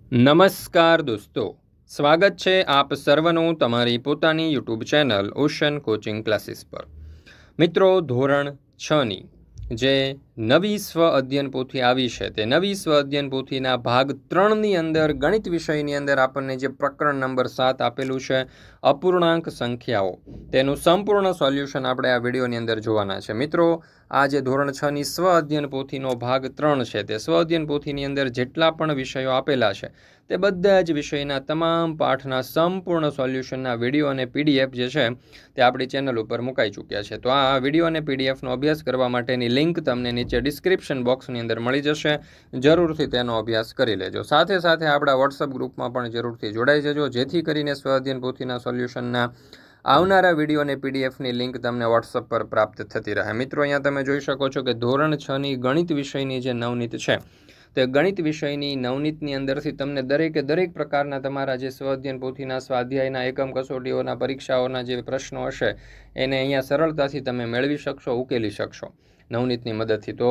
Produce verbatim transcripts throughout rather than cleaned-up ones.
નમસ્કાર દોસ્તો, સ્વાગત છે આપ સર્વનું તમારી પોતાની YouTube channel ocean coaching classes પર। મિત્રો, ધોરણ છની જે નવી સ્વ અધ્યયન પોથી આવી છે તે નવી સ્વ અધ્યયન પોથીના ભાગ ત્રણની અંદર ગણિત વિષયની અંદર આપણને જે પ્રકરણ નંબર સાત આપેલું છે અપૂર્ણાંક સંખ્યાઓ, તેનું સંપૂર્ણ સોલ્યુશન આપણે આ વિડીયોની અંદર જોવાના છે। મિત્રો, આ જે ધોરણ છની સ્વ અધ્યયન પોથીનો ભાગ ત્રણ છે તે સ્વ અધ્યયન પોથીની અંદર જેટલા પણ વિષયો આપેલા છે તે બધા જ વિષયના તમામ પાઠના સંપૂર્ણ સોલ્યુશનના વિડીયો અને પીડીએફ જે છે તે આપણી ચેનલ ઉપર મુકાઈ ચૂક્યા છે। તો આ વિડીયો અને પીડીએફનો અભ્યાસ કરવા માટેની લિંક તમને નીચે ડિસ્ક્રિપ્શન બોક્સની અંદર મળી જશે, જરૂરથી તેનો અભ્યાસ કરી લેજો। સાથે સાથે આપણા વોટ્સઅપ ગ્રુપમાં પણ જરૂરથી જોડાઈ જજો, જેથી કરીને સ્વ અધ્યયન પોથીના સોલ્યુશનના આવનારા વિડીયો અને પીડીએફની લિંક તમને વોટ્સઅપ પર પ્રાપ્ત થતી રહે। મિત્રો, અહીંયા તમે જોઈ શકો છો કે ધોરણ છની ગણિત વિષયની જે નવનીત છે તે ગણિત વિષયની નવનીતની અંદરથી તમને દરેકે દરેક પ્રકારના તમારા જે સ્વ અધ્યયન પોથીના સ્વાધ્યાયના એકમ કસોટીઓના પરીક્ષાઓના જે પ્રશ્નો હશે એને અહીંયા સરળતાથી તમે મેળવી શકશો, ઉકેલી શકશો નવનીતની મદદથી। તો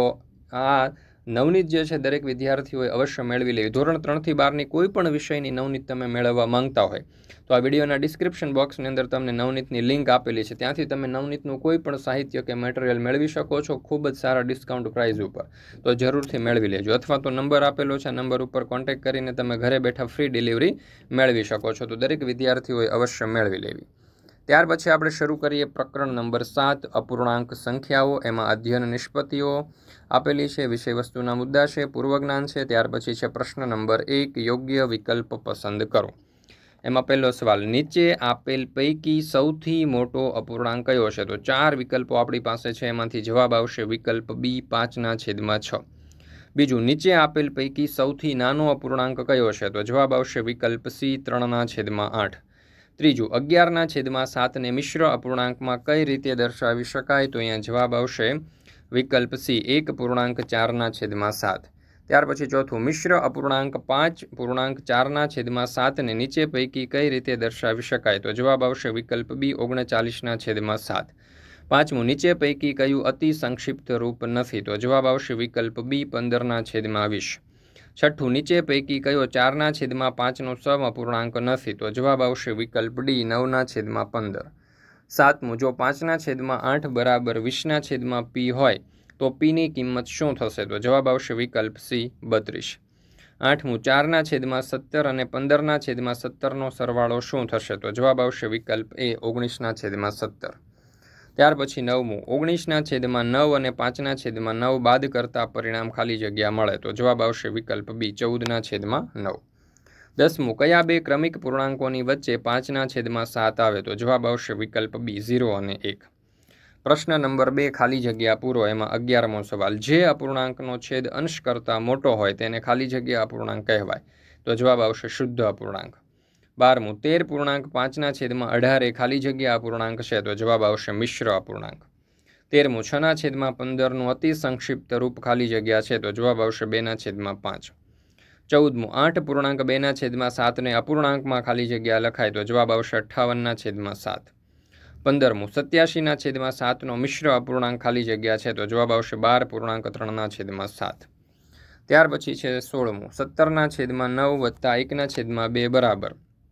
આ નવનીત જે છે દરેક વિદ્યાર્થીઓએ અવશ્ય મેળવી લેવી। ધોરણ ત્રણથી બારની કોઈ પણ વિષયની નવનીત તમે મેળવવા માંગતા હોય તો આ વિડીયોના ડિસ્ક્રિપ્શન બોક્સની અંદર તમને નવનીતની લિંક આપેલી છે, ત્યાંથી તમે નવનીતનું કોઈ પણ સાહિત્ય કે મટીરિયલ મેળવી શકો છો ખૂબ જ સારા ડિસ્કાઉન્ટ પ્રાઇઝ ઉપર। તો જરૂરથી મેળવી લેજો, અથવા તો નંબર આપેલો છે, નંબર ઉપર કોન્ટેક્ટ કરીને તમે ઘરે બેઠા ફ્રી ડિલિવરી મેળવી શકો છો। તો દરેક વિદ્યાર્થીઓએ અવશ્ય મેળવી લેવી। ત્યાર પછી આપણે શરૂ કરીએ પ્રકરણ નંબર સાત અપૂર્ણાંક સંખ્યાઓ। એમાં અધ્યયન નિષ્પત્તિઓ આપેલી છે, વિષય વસ્તુના મુદ્દા છે, પૂર્વજ્ઞાન છે। ત્યાર પછી છે પ્રશ્ન નંબર એક, યોગ્ય વિકલ્પ પસંદ કરો। એમાં પહેલો સવાલ, નીચે આપેલ પૈકી સૌથી મોટો અપૂર્ણાંક કયો છે? તો ચાર વિકલ્પો આપણી પાસે છે, એમાંથી જવાબ આવશે વિકલ્પ બી, પાંચના છેદમાં છ। બીજું, નીચે આપેલ પૈકી સૌથી નાનો અપૂર્ણાંક કયો છે? તો જવાબ આવશે વિકલ્પ સી, ત્રણના છેદમાં આઠ। ત્રીજું, અગિયારના છેદમાં સાતને મિશ્ર અપૂર્ણાંકમાં કઈ રીતે દર્શાવી શકાય? તો અહીંયા જવાબ આવશે વિકલ્પ સી, એક પૂર્ણાંક ચારના છેદમાં સાત। ત્યાર પછી ચોથું, મિશ્ર અપૂર્ણાંક પાંચ પૂર્ણાંક ચારના છેદમાં સાતને નીચે પૈકી કઈ રીતે દર્શાવી શકાય? તો જવાબ આવશે વિકલ્પ બી, ઓગણચાલીસના છેદમાં સાત। પાંચમું, નીચે પૈકી કયું અતિ સંક્ષિપ્ત રૂપ નથી? તો જવાબ આવશે વિકલ્પ બી, પંદરના છેદમાં વીસ। છઠ્ઠું, નીચે પૈકી કયો ચારના છેદમાં પાંચનો સમઅપૂર્ણાંક નથી? તો જવાબ આવશે વિકલ્પ ડી, નવના છેદમાં પંદર। સાતમું, જો પાંચના છેદમાં આઠ બરાબર વીસના છેદમાં પી હોય તો પીની કિંમત શું થશે? તો જવાબ આવશે વિકલ્પ સી, બત્રીસ। આઠમું, ચારના છેદમાં સત્તર અને પંદરના છેદમાં સત્તરનો સરવાળો શું થશે? તો જવાબ આવશે વિકલ્પ એ, ઓગણીસના છેદમાં સત્તર। ત્યાર પછી નવમું, ઓગણીસના છેદમાં નવ અને પાંચના છેદમાં નવ બાદ કરતા પરિણામ ખાલી જગ્યા મળે? તો જવાબ આવશે વિકલ્પ બી, ચૌદના છેદમાં નવ। દસમું, કયા બે ક્રમિક પૂર્ણાંકોની વચ્ચે પાંચના છેદમાં સાત આવે? તો જવાબ આવશે વિકલ્પ બી, ઝીરો અને એક। પ્રશ્ન નંબર બે, ખાલી જગ્યા પૂરો। એમાં અગિયારમો સવાલ, જે અપૂર્ણાંકનો છેદ અંશ કરતાં મોટો હોય તેને ખાલી જગ્યા અપૂર્ણાંક કહેવાય? તો જવાબ આવશે શુદ્ધ અપૂર્ણાંક। બારમું, તેર પૂર્ણાંક પાંચના છેદમાં અઢાર એ ખાલી જગ્યા અપૂર્ણાંક છે? તો જવાબ આવશે મિશ્ર અપૂર્ણાંક। તેરમું, છના છેદમાં પંદરનું અતિ સંક્ષિપ્ત રૂપ ખાલી જગ્યા છે? તો જવાબ આવશે બેના છેદમાં પાંચ। ચૌદમું, આઠ પૂર્ણાંક બેના છેદમાં સાતને અપૂર્ણાંકમાં ખાલી જગ્યા લખાય? તો જવાબ આવશે અઠ્ઠાવનના છેદમાં સાત। પંદરમું, સત્યાસીના છેદમાં સાતનો મિશ્ર અપૂર્ણાંક ખાલી જગ્યા છે? તો જવાબ આવશે બાર પૂર્ણાંક ત્રણના છેદમાં સાત। ત્યાર પછી છે સોળમું, સત્તરના છેદમાં નવ વત્તા એકના છેદમાં બે બરાબર,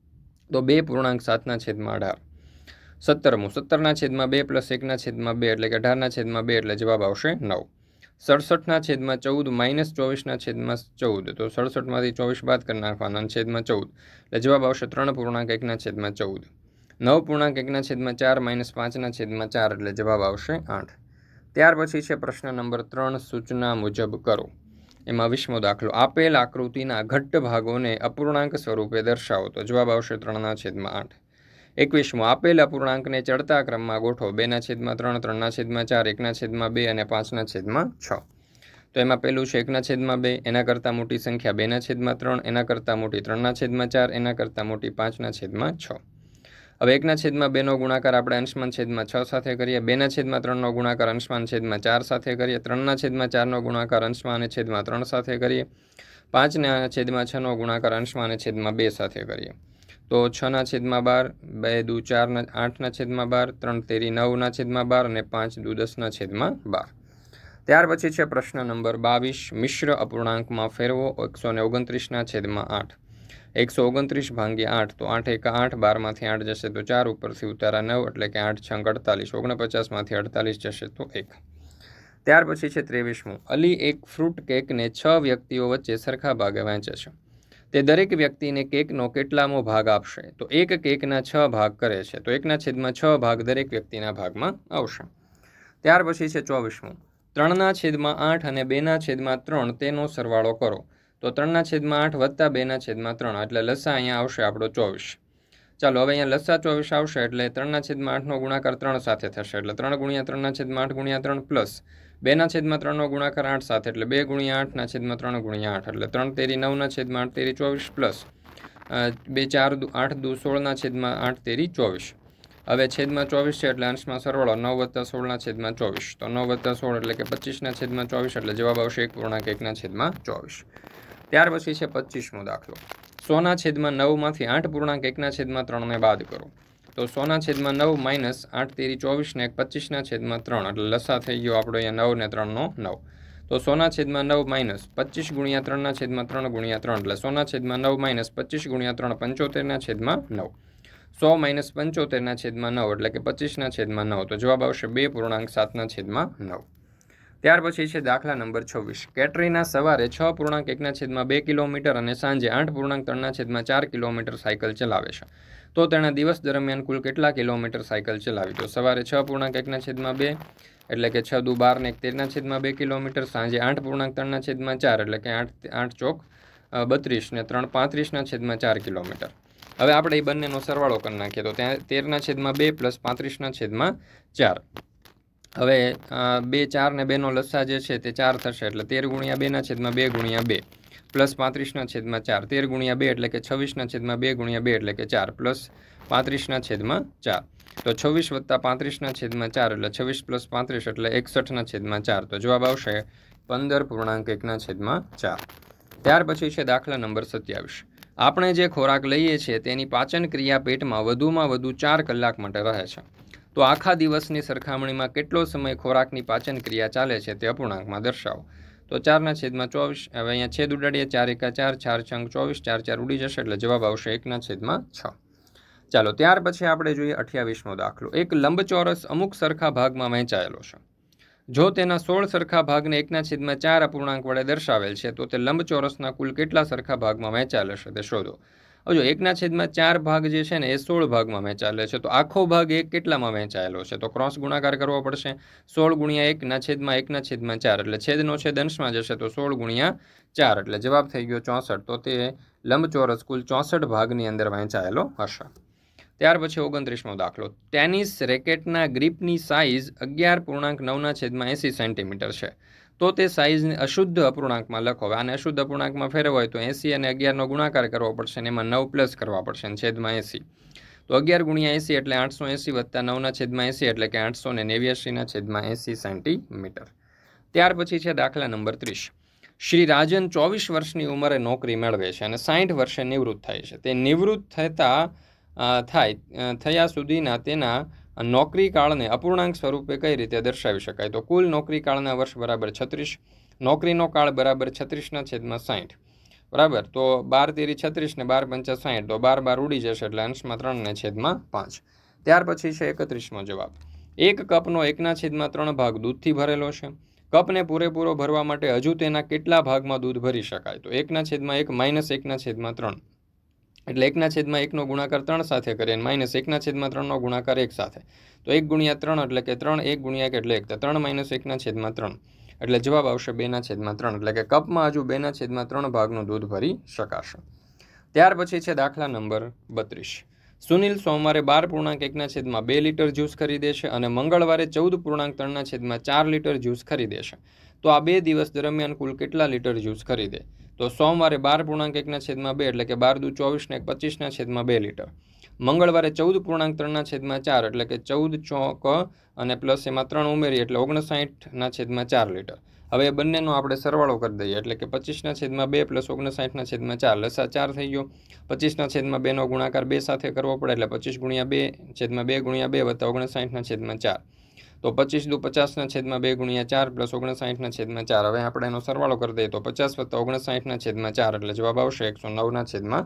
તો બે પૂર્ણાંક સાતના છેદમાં અઢાર। સત્તરમું, સત્તરના છેદમાં બે પ્લસ એકના છેદમાં બે એટલે કે અઢારના છેદમાં બે એટલે જવાબ આવશે નવ। સડસઠના છેદમાં ચૌદ માઇનસ ચોવીસના છેદમાં ચૌદ, તો સડસઠમાંથી ચોવીસ બાદ કરી નાખવાના, છેદમાં ચૌદ એટલે જવાબ આવશે ત્રણ પૂર્ણાંક એકના છેદમાં ચૌદ। નવ પૂર્ણાંક એકના છેદમાં ચાર માઇનસ પાંચના છેદમાં ચાર એટલે જવાબ આવશે આઠ। ત્યાર પછી છે પ્રશ્ન નંબર ત્રણ, સૂચના મુજબ કરો। એમાં વીસમો દાખલો, આપેલ આકૃતિના ઘટ્ટ ભાગોને અપૂર્ણાંક સ્વરૂપે દર્શાવો? તો જવાબ આવશે ત્રણના છેદમાં આઠ। એકવીસમો, આપેલ અપૂર્ણાંકને ચડતા ક્રમમાં ગોઠવો? બેના છેદમાં ત્રણ, ત્રણના છેદમાં ચાર, એકના છેદમાં બે અને પાંચના છેદમાં છ। તો એમાં પહેલું છે એકના છેદમાં બે, એના કરતાં મોટી સંખ્યા બેના છેદમાં ત્રણ, એના કરતાં મોટી ત્રણના છેદમાં ચાર, એના કરતાં મોટી પાંચના છેદમાં છ। હવે એકના છેદમાં બેનો ગુણાકાર આપણે અંશમાન છેદમાં છ સાથે કરીએ, બેના છેદમાં ત્રણનો ગુણાકાર અંશમાન છેદમાં ચાર સાથે કરીએ, ત્રણના છેદમાં ચારનો ગુણાકાર અંશમાન અને છેદમાં ત્રણ સાથે કરીએ, પાંચના છેદમાં છનો ગુણાકાર અંશમાન અને છેદમાં બે સાથે કરીએ। તો છના છેદમાં બાર, બે દુ ચારના આઠના છેદમાં બાર, ત્રણ તેરી નવના છેદમાં બાર અને પાંચ દુ દસના છેદમાં બાર। ત્યાર પછી છે પ્રશ્ન નંબર બાવીસ, મિશ્ર અપૂર્ણાંકમાં ફેરવો? એકસો ને ઓગણત્રીસના છેદમાં આઠ। એકસો ઓગણત્રીસ ભાંગ્યા આઠ, તો આઠ એકા આઠ, બારમાંથી આઠ જશે તો ચાર, ઉપરથી ઉતારા નવ, એટલે કે આઠ છંગ અડતાલીસ, ઓગણપચાસમાંથી અડતાલીસ જશે તો એક. ત્યાર પછી છે ત્રેવીસમું. અલી એક ફ્રૂટ કેકને છ વ્યક્તિઓ વચ્ચે સરખા ભાગે વહેંચે છે. તે દરેક વ્યક્તિને કેકનો કેટલામો ભાગ આપશે? તો એક કેકના છ ભાગ કરે છે, તો એકના છેદમાં છ ભાગ દરેક વ્યક્તિના ભાગમાં આવશે. ત્યાર પછી છે ચોવીસમું. ત્રણના છેદમાં આઠ અને બેના છેદમાં ત્રણ તેનો સરવાળો કરો. તો ત્રણના છેદમાં આઠ વત્તા બેના છેદમાં ત્રણ, એટલે લસા અહીંયા આવશે આપણો ચોવીસ. ચાલો હવે અહીંયા લસા ચોવીસ આવશે એટલે ત્રણના છેદમાં આઠનો ગુણાકાર ત્રણ સાથે થશે, એટલે ત્રણ ગુણ્યા ત્રણના છેદમાં આઠ ગુણ્યા ત્રણ પ્લસ બેના છેદમાં ત્રણનો ગુણાકાર આઠ સાથે, એટલે બે ગુણ્યા આઠના છેદમાં ત્રણ ગુણ્યા આઠ, એટલે ત્રણ તેરી નવના છેદમાં આઠ તેરી ચોવીસ પ્લસ બે ચાર આઠ દુ સોળના છેદમાં આઠ તેરી ચોવીસ. હવે છેદમાં ચોવીસ છે એટલે અંશમાં સરવાળો નવ વત્તા સોળના છેદમાં ચોવીસ, તો નવ વત્તા સોળ એટલે કે પચીસના છેદમાં ચોવીસ, એટલે જવાબ આવશે એક પૂર્ણાંક એકના છેદમાં ચોવીસ. ત્યાર પછી છે પચીસમો દાખલો. સોના છેદમાં નવમાંથી આઠ પૂર્ણાંક એકના છેદમાં ત્રણને બાદ કરો. તો સોના છેદમાં નવ માઇનસ આઠ તેરી ચોવીસ ને એક પચીસના છેદમાં ત્રણ, એટલે લસા થઈ ગયો આપણો અહીંયા નવ ને ત્રણનો નવ. તો સોના છેદમાં નવ માઇનસ પચીસ ગુણ્યા ત્રણના છેદમાં ત્રણ ગુણ્યા ત્રણ, એટલે સોના છેદમાં નવ માઇનસ પચીસ ગુણ્યા ત્રણ પંચોતેરના છેદમાં નવ. સો માઇનસ પંચોતેરના છેદમાં નવ, એટલે કે પચીસના છેદમાં નવ, તો જવાબ આવશે બે પૂર્ણાંક સાતના છેદમાં નવ. ત્યાર પછી છે દાખલા નંબર છવ્વીસ. કેટરીના સવારે છ પૂર્ણાંક એકના છેદમાં બે કિલોમીટર અને સાંજે આઠ પૂર્ણાંક ત્રણના છેદમાં ચાર કિલોમીટર સાયકલ ચલાવે છે. તો તેણે દિવસ દરમિયાન કુલ કેટલા કિલોમીટર સાયકલ ચલાવી? તો સવારે છ પૂર્ણાંક એકના છેદમાં બે, એટલે કે છ દુ બાર ને એક તેરના છેદમાં બે કિલોમીટર. સાંજે આઠ પૂર્ણાંક ત્રણના છેદમાં ચાર, એટલે કે આઠ આઠ ચોક બત્રીસ ને ત્રણ પાંત્રીસના છેદમાં ચાર કિલોમીટર. હવે આપણે એ બંનેનો સરવાળો કરી નાખીએ તો ત્યાં તેરના છેદમાં બે પ્લસ પાંત્રીસના છેદમાં ચાર. હવે બે ચાર ને બેનો લસા જે છે તે ચાર થશે, એટલે તેર ગુણ્યા બેના છેદમાં બે ગુણ્યા બે પ્લસ પાંત્રીસના છેદમાં ચાર. તેર ગુણ્યા બે એટલે કે છવ્વીસના છેદમાં બે ગુણ્યા બે એટલે કે ચાર પ્લસ પાંત્રીસના છેદમાં ચાર. તો છવ્વીસ વત્તા પાંત્રીસના છેદમાં ચાર, એટલે છવ્વીસ પ્લસ પાંત્રીસ એટલે એકસઠના છેદમાં ચાર, તો જવાબ આવશે પંદર પૂર્ણાંક એકના છેદમાં ચાર. ત્યાર પછી છે દાખલા નંબર સત્યાવીસ. આપણે જે ખોરાક લઈએ છીએ તેની પાચન ક્રિયા પેટમાં વધુમાં વધુ ચાર કલાક માટે રહે છે. તો આખા દિવસની સરખામણીમાં કેટલો સમય ખોરાકની પાચન ક્રિયા ચાલે છે તે અપૂર્ણાંકમાં દર્શાવો. તો ચારના છેદમાં ચોવીસ. હવે અહીંયા છેદ ઉડાડીએ, ચાર એકા ચાર, ચાર છંગ ચોવીસ, ચાર ચાર ઉડી જશે, એટલે જવાબ આવશે એકના છેદમાં છ. ચાલો ત્યાર પછી આપણે જોઈએ અઠ્યાવીસમો દાખલો. એક લંબચોરસ અમુક સરખા ભાગમાં વહેંચાયેલો છે. જો તેના સોળ સરખા ભાગને એકના છેદમાં ચાર અપૂર્ણાંક વડે દર્શાવેલ છે તો તે લંબચોરસના કુલ કેટલા સરખા ભાગમાં વહેંચાયેલ હશે તે શોધો. હવે જો એકના છેદમાં ચાર ભાગ જે છે ને એ સોળ ભાગમાં વહેંચાયેલો છે, તો આખો ભાગ એક કેટલામાં વહેંચાયેલો છે? તો ક્રોસ ગુણાકાર કરવો પડશે. સોળ ગુણ્યા એકના છેદમાં એકના છેદમાં ચાર, એટલે છેદનો છેદ અંશમાં જશે, તો સોળ ગુણ્યા ચાર, એટલે જવાબ થઈ ગયો ચોસઠ. તો તે લંબચોરસ કુલ ચોસઠ ભાગની અંદર વહેંચાયેલો હશે. ત્યાર પછી ઓગણત્રીસમો દાખલો. ટેનિસ રેકેટના ગ્રીપની સાઇઝ અગિયાર પૂર્ણાંક નવના છેદમાં એંસી સેન્ટીમીટર છે. તો તે સાઇઝને અશુદ્ધ અપૂર્ણાંકમાં લખો. આને અશુદ્ધ અપૂર્ણાંકમાં ફેરવો હોય તો એંસી અને અગિયારનો ગુણાકાર કરવો પડશે અને એમાં નવ પ્લસ કરવા પડશે અને છેદમાં એંસી. તો અગિયાર ગુણ્યા એંસી એટલે આઠસો એંસી વત્તા નવના છેદમાં એંસી, એટલે કે આઠસો ને નેવ્યાસીના છેદમાં એંસી સેન્ટીમીટર. ત્યાર પછી છે દાખલા નંબર ત્રીસ. શ્રી રાજન ચોવીસ વર્ષની ઉંમરે નોકરી મેળવે છે અને સાઠ વર્ષે નિવૃત્ત થાય છે. તે નિવૃત્ત થતા થાય થયા સુધીના તેના નોકરી કાળને અપૂર્ણાંક સ્વરૂપે કઈ રીતે દર્શાવી શકાય? તો કુલ નોકરી કાળના વર્ષ બરાબર છત્રીસ, નોકરીનો કાળ બરાબર છત્રીસના છેદમાં સાઠ, બરાબર. તો બાર તેરી છત્રીસ ને બાર પંચા સાઠ, તો બાર બાર ઉડી જશે, એટલે અંશમાં ત્રણ ને છેદમાં પાંચ. ત્યાર પછી છે એકત્રીસમો જવાબ. એક કપનો એકના છેદમાં ત્રણ ભાગ દૂધથી ભરેલો છે. કપને પૂરેપૂરો ભરવા માટે હજુ તેના કેટલા ભાગમાં દૂધ ભરી શકાય? તો એકના છેદમાં એક માઇનસ એકના છેદમાં ત્રણ, એટલે એકના છેદમાં એકનો ગુણાકાર ત્રણ સાથે કરીએ, માઇનસ એકના છેદમાં ત્રણનો ગુણાકાર એક સાથે. તો એક ગુણ્યા ત્રણ એટલે કે ત્રણ, એક ગુણ્યા એક એટલે એક, તો ત્રણ માઇનસ એકના છેદમાં ત્રણ, એટલે જવાબ આવશે બેના છેદમાં ત્રણ, એટલે કે કપમાં હજુ બેના છેદમાં ત્રણ ભાગનું દૂધ ભરી શકાશે. ત્યાર પછી છે દાખલા નંબર બત્રીસ. સુનિલ સોમવારે બાર પૂર્ણાંક એકના છેદમાં બે લીટર જ્યુસ ખરીદે છે અને મંગળવારે ચૌદ પૂર્ણાંક ત્રણના છેદમાં ચાર લીટર જ્યુસ ખરીદે છે. તો આ બે દિવસ દરમિયાન કુલ કેટલા લીટર જ્યુસ ખરીદે? તો સોમવારે બાર પૂર્ણાંક એકના છેદમાં બે, એટલે કે બાર દુ ચોવીસ ને એક પચીસના છેદમાં બે લીટર. મંગળવારે ચૌદ પૂર્ણાંક ત્રણના છેદમાં ચાર, એટલે કે ચૌદ ચોક અને પ્લસ એમાં ત્રણ ઉમેરી એટલે ઓગણસાઠના છેદમાં ચાર લીટર. હવે એ બંનેનો આપણે સરવાળો કરી દઈએ, એટલે કે પચીસના છેદમાં બે પ્લસ ઓગણસાઠના છેદમાં ચાર, લસા ચાર થઈ ગયો. પચીસના છેદમાં બેનો ગુણાકાર બે સાથે કરવો પડે, એટલે પચીસ ગુણ્યા બે છેદમાં બે ગુણ્યા બે વત્તા ઓગણસાઠના છેદમાં ચાર, તો પચીસ દુ પચાસના છેદમાં બે ગુણ્યા ચાર પ્લસ ઓગણસાઠના છેદમાં ચાર. હવે આપણે એનો સરવાળો કરી દઈએ તો પચાસ વત્તા ઓગણસાઠના છેદમાં ચાર, એટલે જવાબ આવશે એકસો નવના છેદમાં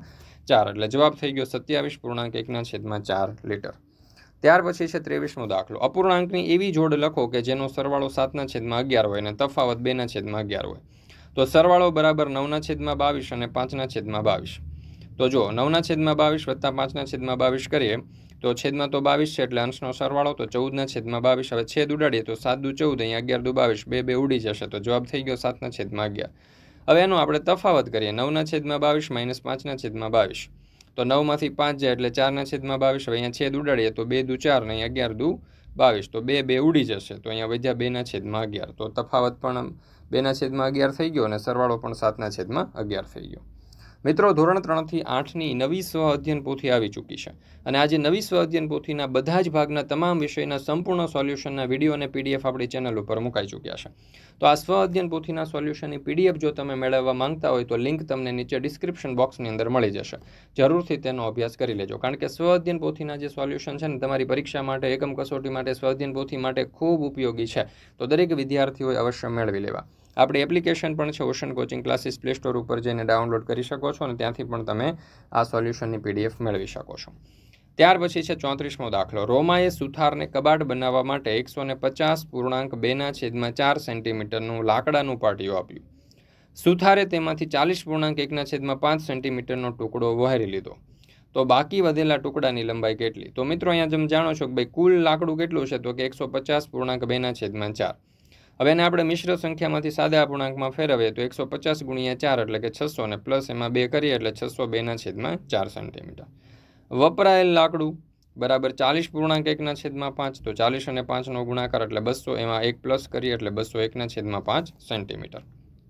ચાર એટલે જવાબ થઈ ગયો સત્યાવીસ પૂર્ણાંક એકના છેદમાં ચાર લીટર. ત્યાર પછી છે ત્રેવીસમો દાખલો. અપૂર્ણાંકની એવી જોડ લખો કે જેનો સરવાળો સાતના છેદમાં અગિયાર હોય અને તફાવત બેના છેદમાં અગિયાર હોય. તો સરવાળો બરાબર નવના છેદમાં બાવીસ અને પાંચના છેદમાં બાવીસ. તો જો નવના છેદમાં બાવીસ વત્તા પાંચના છેદમાં બાવીસ કરીએ તો છેદમાં તો બાવીસ છે એટલે અંશનો સરવાળો તો ચૌદના છેદમાં બાવીસ. હવે છેદ ઉડાડીએ તો સાત દુ ચૌદ, અહીંયા અગિયાર દુ બાવીસ, બે બે ઉડી જશે તો જવાબ થઈ ગયો સાતના છેદમાં અગિયાર. હવે એનો આપણે તફાવત કરીએ. નવના છેદમાં બાવીસ માઇનસ પાંચના છેદમાં બાવીસ. તો નવમાંથી પાંચ જાય એટલે ચારના છેદમાં બાવીસ. હવે અહીંયા છેદ ઉડાડીએ તો બે દુ ચાર ને અગિયાર દુ બાવીસ, તો બે બે ઉડી જશે તો અહીંયા વધ્યા બેના છેદમાં અગિયાર. તો તફાવત પણ બેના છેદમાં અગિયાર થઈ ગયો અને સરવાળો પણ સાતના છેદમાં અગિયાર થઈ ગયો. મિત્રો, ધોરણ ત્રણથી આઠની નવી સ્વ અધ્યયન પોથી આવી ચૂકી છે અને આજે નવી સ્વ અધ્યયન પોથીના બધા જ ભાગના તમામ વિષયના સંપૂર્ણ સોલ્યુશનના વિડીયો અને પીડીએફ આપણી ચેનલ ઉપર મુકાઈ ચૂક્યા છે. તો આ સ્વ અધ્યયન પોથીના સોલ્યુશનની પીડીએફ જો તમે મેળવવા માંગતા હોય તો લિંક તમને નીચે ડિસ્ક્રિપ્શન બોક્સની અંદર મળી જશે. જરૂરથી તેનો અભ્યાસ કરી લેજો, કારણ કે સ્વ અધ્યયન પોથીના જે સોલ્યુશન છે ને તમારી પરીક્ષા માટે, એકમ કસોટી માટે, સ્વ અધ્યયન પોથી માટે ખૂબ ઉપયોગી છે. તો દરેક વિદ્યાર્થીઓએ અવશ્ય મેળવી લેવા. આપણી એપ્લિકેશન પણ છે ocean coaching classes, Play Store ઉપર જઈને ડાઉનલોડ કરી શકો છો અને ત્યાંથી પણ તમે આ સોલ્યુશનની પીડીએફ મેળવી શકો છો. ત્યાર પછી છે ચોત્રીસમો દાખલો. રોમાએ સુથારને કબાટ બનાવવા માટે એકસો ને પચાસ પૂર્ણાંક બેના છેદમાં ચાર સેન્ટીમીટરનું લાકડાનું પાટિયું આપ્યું. સુથારે તેમાંથી ચાલીસ પૂર્ણાંક એકના છેદમાં પાંચ સેન્ટીમીટરનો ટુકડો વહેરી લીધો. તો બાકી વધેલા ટુકડાની લંબાઈ કેટલી? તો મિત્રો, અહીંયા તમે જાણો છો કે ભાઈ કુલ લાકડું કેટલું છે, તો કે એકસો પચાસ પૂર્ણાંક બેના છેદમાં ચાર. હવે એને આપણે મિશ્ર સંખ્યામાંથી સાદા અપૂર્ણાંકમાં ફેરવીએ તો એકસો પચાસ ગુણ્યા ચાર એટલે કે છસો, ને પ્લસ એમાં બે કરીએ એટલે છસો બેના છેદમાં ચાર સેન્ટીમીટર. વપરાયેલ લાકડું બરાબર ચાલીસ પૂર્ણાંક એકના છેદમાં પાંચ. તો ચાલીસ અને પાંચનો ગુણાકાર એટલે બસો, એમાં એક પ્લસ કરીએ એટલે બસો એકના છેદમાં પાંચ સેન્ટીમીટર.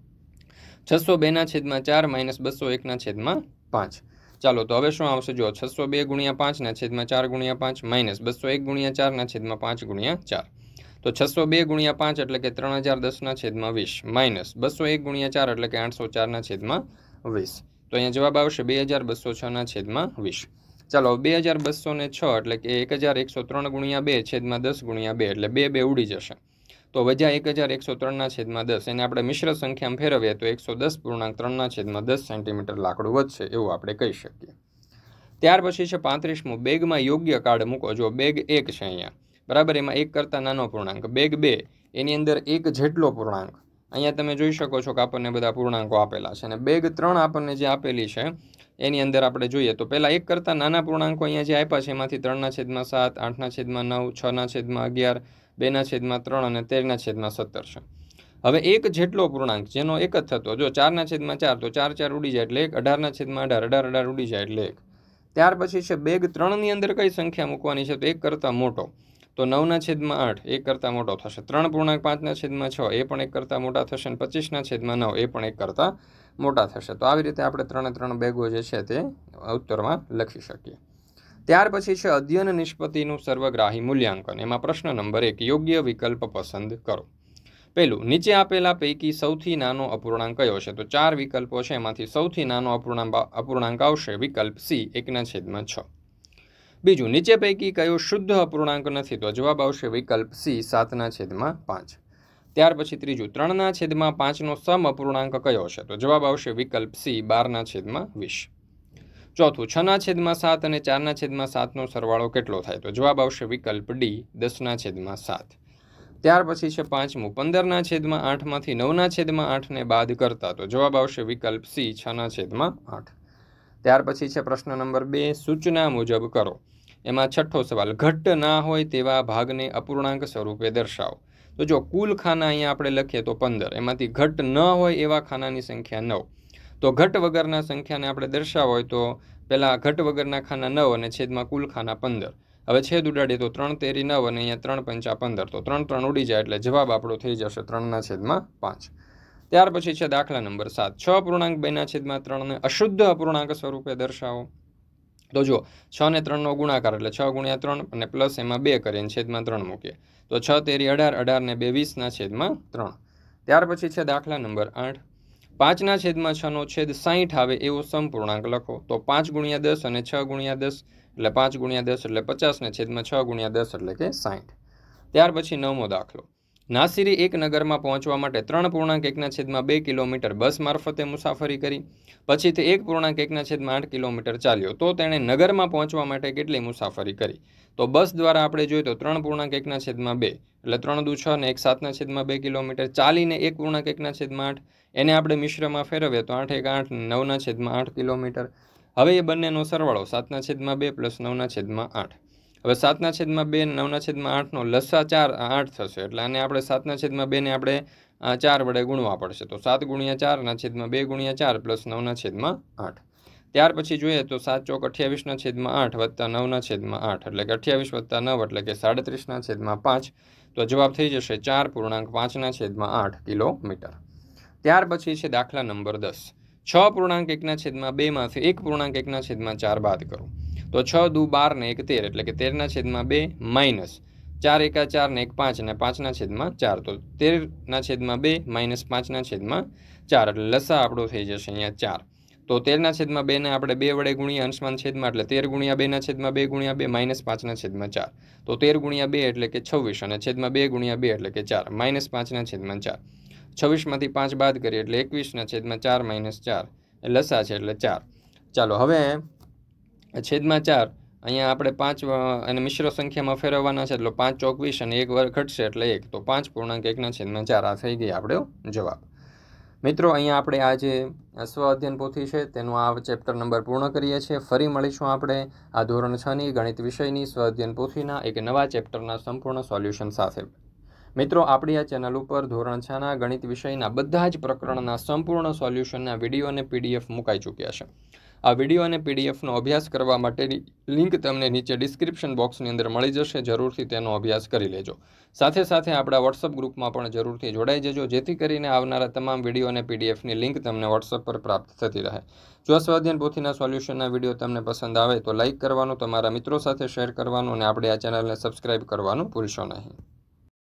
છસો બેના છેદમાં ચાર માઇનસ બસો એકના છેદમાં પાંચ. ચાલો, તો હવે શું આવશે? જો છસો બે ગુણ્યા પાંચના છેદમાં ચાર ગુણ્યા પાંચ માઇનસ બસો એક ગુણ્યા ચારના છેદમાં પાંચ ગુણ્યા ચાર. તો છસો બે ગુણ્યા પાંચ એટલે કે ત્રણ હજાર દસના છેદમાં વીસ માઇનસ બસો એક ગુણ્યા ચાર એટલે કે આઠસો ચારના છેદમાં વીસ. તો અહીંયા જવાબ આવશે બે હજાર બસો છના છેદમાં વીસ. ચાલો, બે હજાર બસો ને છ એટલે કે એક હજાર એકસો ત્રણ ગુણ્યા બે છેદમાં દસ ગુણ્યા બે એટલે બે બે ઉડી જશે. તો વધ્યા એક હજાર એકસો ત્રણના છેદમાં દસ. એને આપણે મિશ્ર સંખ્યામાં ફેરવીએ તો એકસો દસ પૂર્ણાંક ત્રણના છેદમાં દસ સેન્ટીમીટર લાકડું વધશે એવું આપણે કહી શકીએ. ત્યાર પછી છે પાંત્રીસમું. બેગમાં યોગ્ય કાર્ડ મૂકો. જો બેગ એક છે અહીંયા બરાબર, એમાં એક કરતાં નાનો પૂર્ણાંક. બેગ બે એની અંદર એક જેટલો પૂર્ણાંક. અહીંયા તમે જોઈ શકો છો કે આપણને બધા પૂર્ણાંકો આપેલા છે અને બેગ ત્રણ આપણને જે આપેલી છે એની અંદર આપણે જોઈએ તો પહેલાં એક કરતાં નાના પૂર્ણાંકો અહીંયા જે આપ્યા છે એમાંથી ત્રણના છેદમાં સાત, આઠના છેદમાં નવ, છના છેદમાં અગિયાર, બેના છેદમાં ત્રણ અને તેરના છેદમાં સત્તર છે. હવે એક જેટલો પૂર્ણાંક જેનો એક જ થતો, જો ચારના છેદમાં ચાર તો ચાર ચાર ઉડી જાય એટલે એક, અઢારના છેદમાં અઢાર, અઢાર અઢાર ઉડી જાય એટલે એક. ત્યાર પછી છે બેગ ત્રણની અંદર કઈ સંખ્યા મૂકવાની છે? તો એક કરતાં મોટો. તો નવના છેદમાં આઠ એક કરતાં મોટો થશે. ત્રણ પૂર્ણાંક પાંચના છેદમાં છ એ પણ એક કરતાં મોટા થશે અને પચીસના છેદમાં નવ એ પણ એક કરતાં મોટા થશે. તો આવી રીતે આપણે ત્રણે ત્રણ બેગો જે છે તે ઉત્તરમાં લખી શકીએ. ત્યાર પછી છે અધ્યયન નિષ્પત્તિનું સર્વગ્રાહી મૂલ્યાંકન. એમાં પ્રશ્ન નંબર એક, યોગ્ય વિકલ્પ પસંદ કરો. પહેલું, નીચે આપેલા પૈકી સૌથી નાનો અપૂર્ણાંક કયો છે? તો ચાર વિકલ્પો છે, એમાંથી સૌથી નાનો અપૂર્ણાંક અપૂર્ણાંક આવશે વિકલ્પ સી, એકના છેદમાં છ. બીજું, નીચે પૈકી કયો શુદ્ધ અપૂર્ણાંક નથી? તો જવાબ આવશે વિકલ્પ સી, સાતના છેદમાં પાંચ. ત્યાર પછી ત્રીજું, ત્રણના છેદમાં પાંચનો સમ અપૂર્ણાંક કયો છે? તો જવાબ આવશે વિકલ્પ સી, બારના છેદમાં વીસ. ચોથું, છના છેદમાં સાત અને ચારના છેદમાં સાતનો સરવાળો કેટલો થાય? તો જવાબ આવશે વિકલ્પ ડી, દસના છેદમાં સાત. ત્યાર પછી છે પાંચમું, પંદરના છેદમાં આઠમાંથી નવના છેદમાં આઠને બાદ કરતા. તો જવાબ આવશે વિકલ્પ સી, છના છેદમાં આઠ. ત્યાર પછી છે પ્રશ્ન નંબર બે, સૂચના મુજબ કરો. એમાં છઠ્ઠો સવાલ, ઘટ્ટ ના હોય તેવા ભાગને અપૂર્ણાંક સ્વરૂપે દર્શાવો. તો જો કુલ ખાના અહીંયા આપણે લખીએ તો પંદર, એમાંથી ઘટ્ટ ન હોય એવા ખાનાની સંખ્યા નવ. તો ઘટ વગરના સંખ્યાને આપણે દર્શાવો હોય તો પહેલાં ઘટ વગરના ખાના નવ અને છેદમાં કુલ ખાના પંદર. હવે છેદ ઉડાડીએ તો ત્રણ તેરી નવ અને અહીંયા ત્રણ પંચા પંદર. તો ત્રણ ત્રણ ઉડી જાય એટલે જવાબ આપણો થઈ જશે ત્રણના છેદમાં પાંચ. ત્યાર પછી છે દાખલા નંબર સાત, છ પૂર્ણાંક બેના છેદમાં ત્રણને અશુદ્ધ અપૂર્ણાંક સ્વરૂપે દર્શાવો. તો જો છ ને ત્રણનો ગુણાકાર એટલે છ ગુણ્યા ત્રણ અને પ્લસ એમાં બે કરીને છેદમાં ત્રણ મૂકીએ તો છ તેરી અઢાર, અઢાર ને બે વીસના છેદમાં ત્રણ. ત્યાર પછી છે દાખલા નંબર આઠ, પાંચના છેદમાં છનો છેદ સાહીઠ આવે એવો સમપૂર્ણાંક લખો. તો પાંચ ગુણ્યા દસ અને છ ગુણ્યા દસ એટલે પાંચ ગુણ્યા દસ એટલે પચાસ ને છેદમાં છ ગુણ્યા દસ એટલે કે સાહીઠ. ત્યાર પછી નવમો દાખલો, નાસિરે એક નગરમાં પહોંચવા માટે ત્રણ પૂર્ણાંક એકના છેદમાં બે કિલોમીટર બસ મારફતે મુસાફરી કરી, પછી તે એક પૂર્ણાંક એકના છેદમાં આઠ કિલોમીટર ચાલ્યો, તો તેણે નગરમાં પહોંચવા માટે કેટલી મુસાફરી કરી? તો બસ દ્વારા આપણે જોઈએ તો ત્રણ પૂર્ણાંક એકના છેદમાં બે એટલે ત્રણ દુ છ ને એક સાતના છેદમાં બે કિલોમીટર, ચાલીને એક પૂર્ણાંક એકના છેદમાં આઠ એને આપણે મિશ્રમાં ફેરવીએ તો આઠ એક આઠ નવના છેદમાં આઠ કિલોમીટર. હવે એ બંનેનો સરવાળો સાતના છેદમાં બે પ્લસ નવના છેદમાં આઠ. હવે સાતના છેદમાં બે નવના છેદમાં આઠનો લસા ચાર આઠ થશે, એટલે આને આપણે સાતના છેદમાં બેને આપણે ચાર વડે ગુણવા પડશે. તો સાત ગુણ્યા ચારના છેદમાં બે ગુણ્યા ચાર પ્લસ નવના છેદમાં આઠ. ત્યાર પછી જોઈએ તો સાત ચોક અઠ્યાવીસના છેદમાં આઠ વત્તા નવના છેદમાં આઠ એટલે કે અઠ્યાવીસ વત્તા નવ એટલે કે સાડત્રીસના છેદમાં પાંચ. તો જવાબ થઈ જશે ચાર પૂર્ણાંક પાંચના છેદમાં આઠ કિલોમીટર. ત્યાર પછી છે દાખલા નંબર દસ. છ પૂર્ણાંક એકના છેદમાં બેમાંથી એક પૂર્ણાંક એકના છેદમાં ચાર બાદ કરો. તો છ દુ બાર ને એક તેર એટલે કે તેરના છેદમાં બે માઇનસ ચાર એકા ચાર ને એક પાંચ ને પાંચના છેદમાં ચાર. તો તેરના છેદમાં બે માઇનસ પાંચના છેદમાં ચાર એટલે લસા આપણો થઈ જશે અહીંયા ચાર. તો તેરના છેદમાં બે ને આપણે બે વડે ગુણ્યા અંશમાન છેદમાં એટલે તેર ગુણ્યા બેના છેદમાં બે ગુણ્યા બે માઇનસ પાંચના છેદમાં ચાર. તો તેર ગુણ્યા બે એટલે કે છવ્વીસ અને છેદમાં બે ગુણ્યા બે એટલે કે ચાર માઇનસ પાંચના છેદમાં ચાર. છવ્વીસમાંથી પાંચ બાદ કરીએ એટલે એકવીસના છેદમાં ચાર માઇનસ ચાર એ લસા છે એટલે ચાર. ચાલો હવે છેદમાં ચાર અહીંયા આપણે પાંચ અને મિશ્ર સંખ્યામાં ફેરવવાના છે એટલે પાંચ ચોકવીસ અને એક વર્ગ ઘટશે એટલે એક. તો પાંચ પૂર્ણાંક એકના છેદમાં ચાર આ થઈ ગઈ આપણો જવાબ. મિત્રો અહીંયા આપણે આ જે સ્વ અધ્યયન પોથી છે તેનું આ ચેપ્ટર નંબર પૂર્ણ કરીએ છીએ. ફરી મળીશું આપણે આ ધોરણ છની ગણિત વિષયની સ્વ અધ્યયન પોથીના એક નવા ચેપ્ટરના સંપૂર્ણ સોલ્યુશન સાથે. મિત્રો આપણી આ ચેનલ ઉપર ધોરણ છના ગણિત વિષયના બધા જ પ્રકરણના સંપૂર્ણ સોલ્યુશનના વિડીયો અને પીડીએફ મુકાઈ ચૂક્યા છે. આ વિડીયો અને પીડીએફનો અભ્યાસ કરવા માટેની લિંક તમને નીચે ડિસ્ક્રિપ્શન બોક્સની અંદર મળી જશે. જરૂરથી તેનો અભ્યાસ કરી લેજો. સાથે સાથે આપણા વોટ્સઅપ ગ્રુપમાં પણ જરૂરથી જોડાઈ જજો, જેથી કરીને આવનારા તમામ વિડીયો અને પીડીએફની લિંક તમને વોટ્સઅપ પર પ્રાપ્ત થતી રહે. જો સ્વાધ્યાયન પોથીના સોલ્યુશનના વિડીયો તમને પસંદ આવે તો લાઇક કરવાનું, તમારા મિત્રો સાથે શેર કરવાનું અને આપણે આ ચેનલને સબસ્ક્રાઇબ કરવાનું ભૂલશો નહીં.